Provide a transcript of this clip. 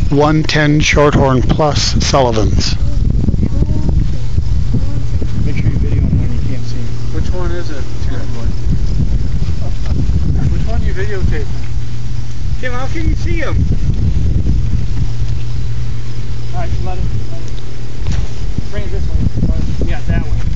110 Shorthorn Plus Sullivans. Make sure you video him when you can't see him. Which one is it? Which one are you videotaping? Tim, how can you see him? Alright, let it. Bring it this way. Yeah, that way.